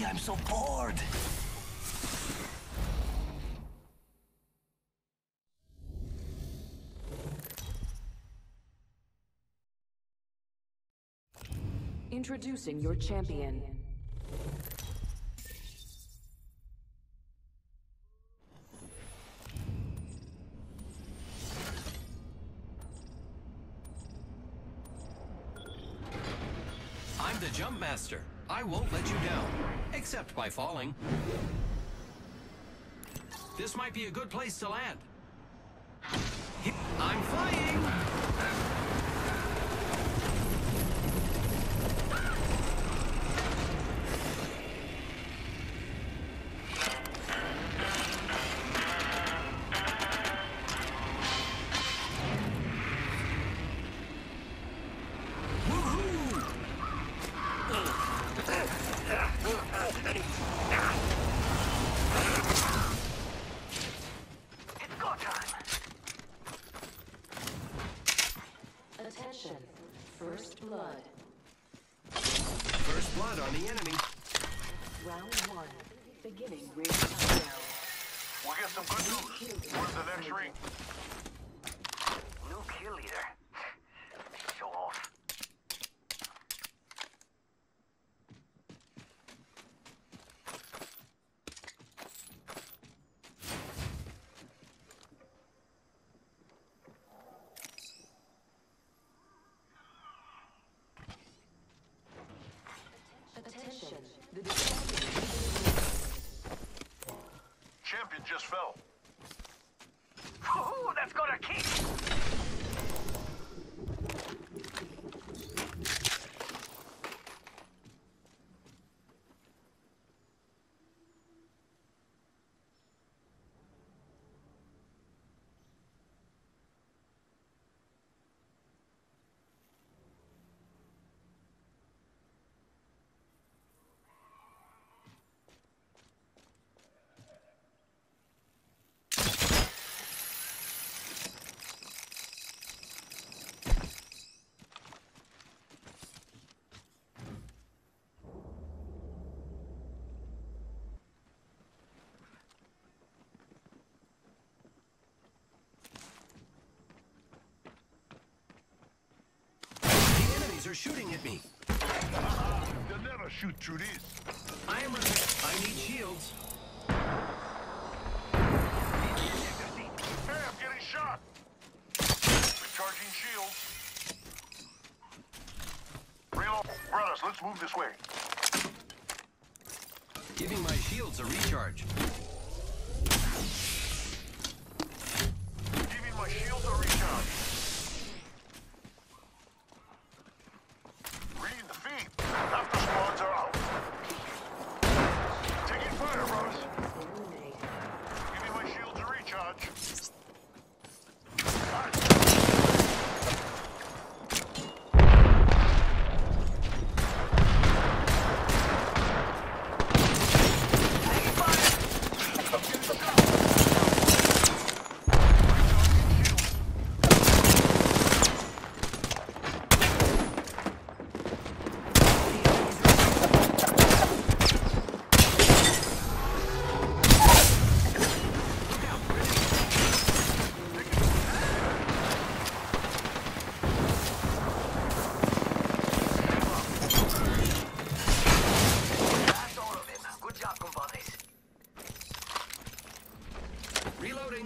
I'm so bored. Introducing your champion. I'm the jump master. I won't let you down, except by falling. This might be a good place to land. I'm flying! Attention. First blood. First blood on the enemy. Round 1. Beginning ring countdown. We get some good news. Where's the next ring? New kill leader. Show off. Attention. The Champion just fell. Oh, that's got a kick. Are shooting at me. They'll never shoot through this. I am repaired. I need shields. Hey, I'm getting shot. Recharging shields. Reload. Brothers, let's move this way. Giving my shields a recharge. Giving my shields a recharge. Reading the feed. After squads are out. Taking fire, brothers. Giving my shields a recharge. Reloading.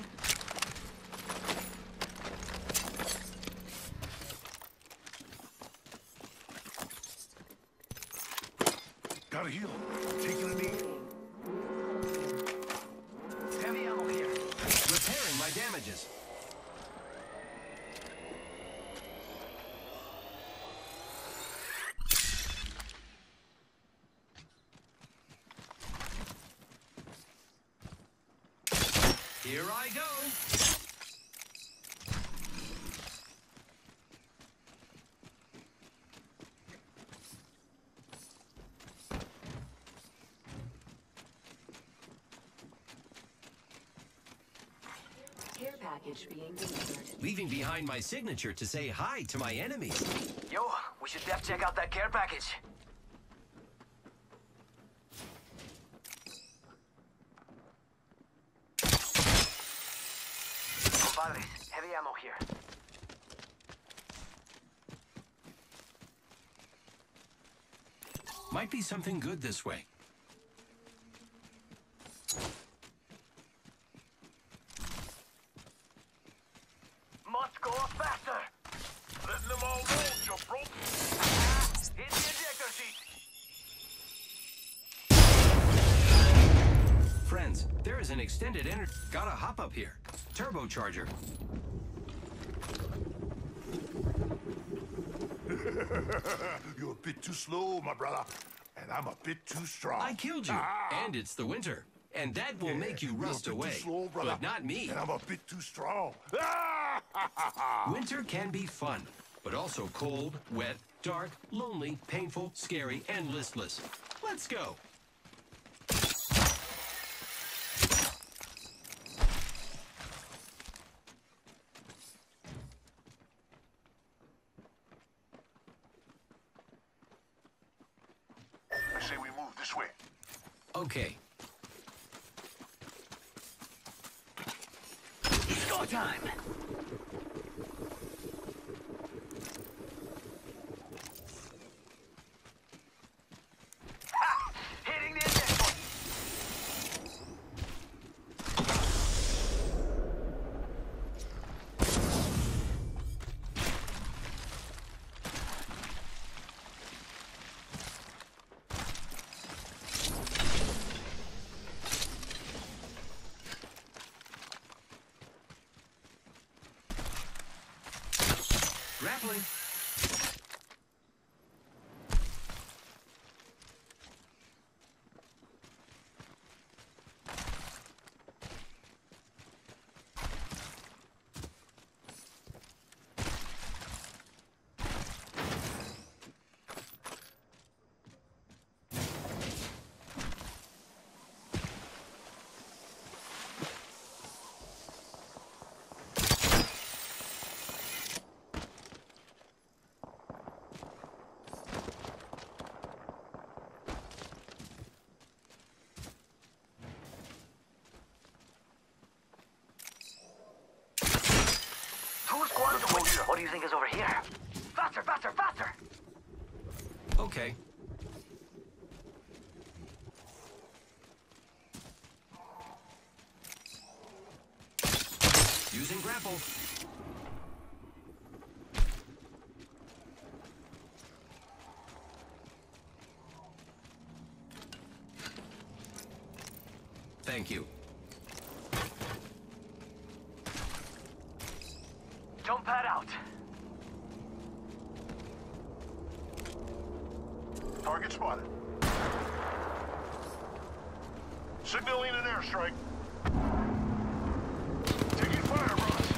Gotta heal. Taking a knee. Heavy ammo here. Repairing my damages. Here I go. Care package being delivered. Leaving behind my signature to say hi to my enemies. Yo, we should def check out that care package. Compadres, heavy ammo here. Might be something good this way. Must go up faster. Letting them all know, Jabro. Hit the ejector seat. Friends, there is an extended energy. Gotta hop up here. Turbocharger. You're a bit too slow, my brother. And I'm a bit too strong. I killed you. And it's the winter. And that will make you rust You're a bit away. too slow, brother. But not me. And I'm a bit too strong. Winter can be fun, but also cold, wet, dark, lonely, painful, scary, and listless. Let's go. I say we move this way. Okay. It's go time. Ha! Hitting the ejector. Grappling. What do you think is over here? Faster, faster, faster! Okay. Using grapple. Thank you. Jump pad out. Target spotted. Signaling an airstrike. Taking fire, Ross.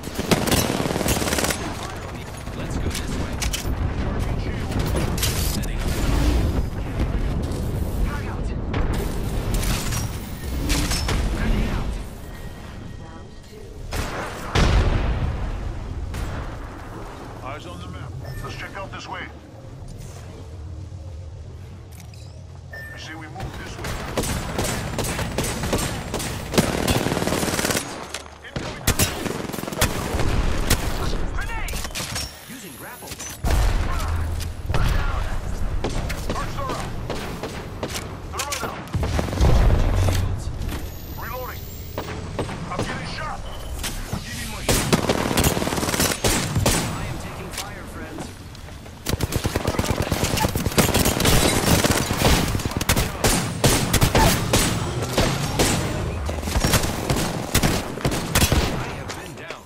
Let's go this way. Target shield. Setting up. Frag out. Ready out. Round 2. Eyes on the map. Let's check out this way. I say we move this way. Incoming Grenade! Using grapple. Arcs are out. Thermite out. Shields. Reloading. I'm getting shot. Give me my shield. I am taking fire, friends. I have been down.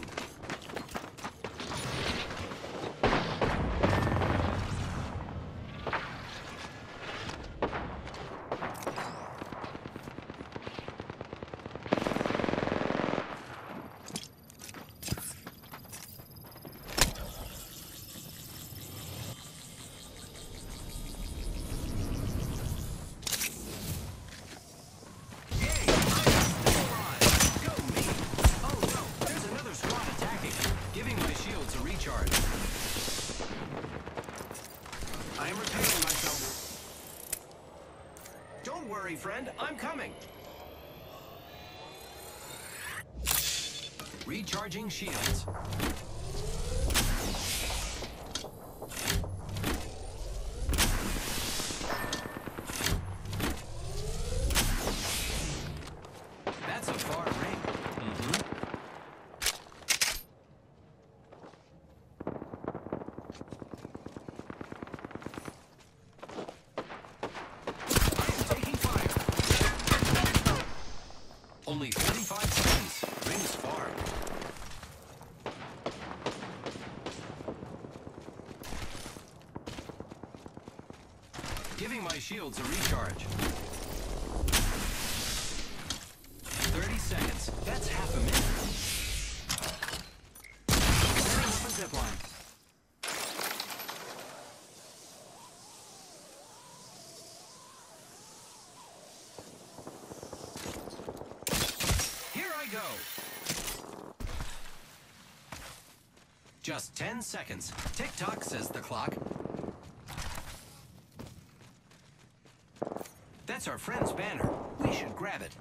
Yay! I'm still alive. Go me! Oh no, there's another squad attacking. Giving my shields a recharge. I am repairing myself. Don't worry, friend. I'm coming. Recharging shields. That's a far ring. I am taking fire. Only 45 seconds. Rings far. Giving my shields a recharge. 30 seconds. That's half a minute. Setting up a zip line. Here I go. Just 10 seconds. Tick-tock, says the clock. That's our friend's banner. We should grab it.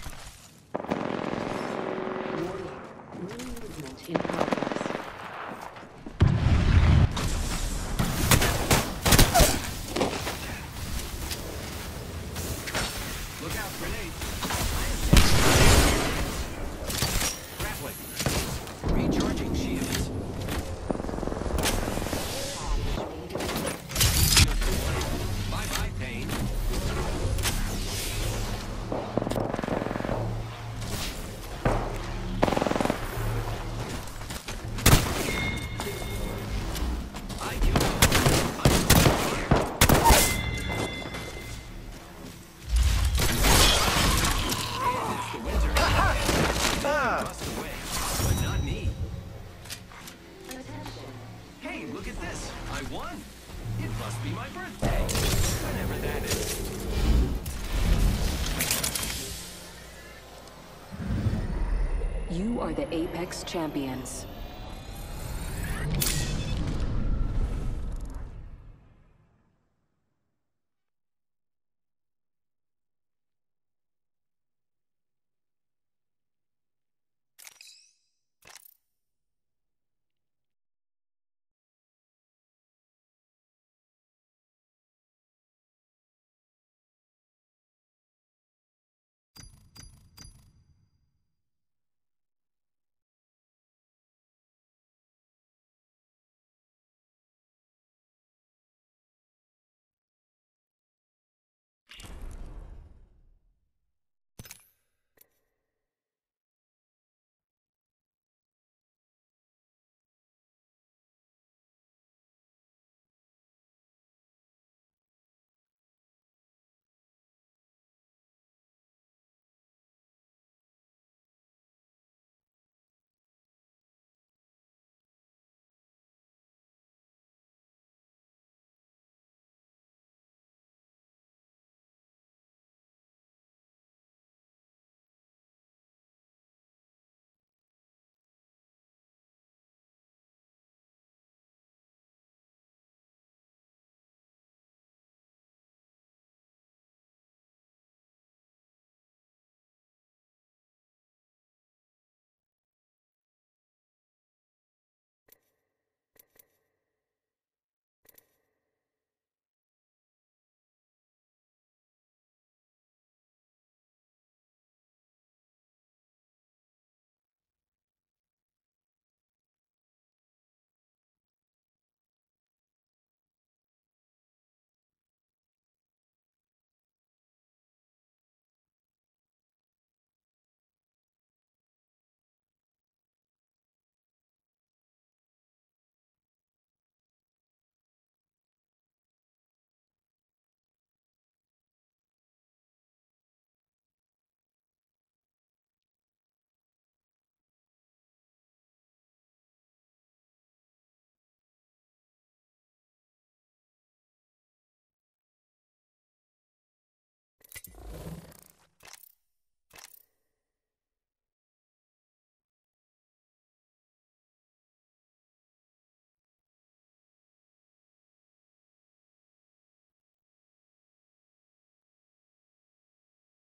Warning. Ring movement in progress. Look out, grenade. Grappling. Recharging shields. Bye-bye, pain. I killed him. It's the winter. Bust away, but not me. Attention. Hey, look at this. I won. It must be my birthday. Whenever that is. You are the Apex Champions.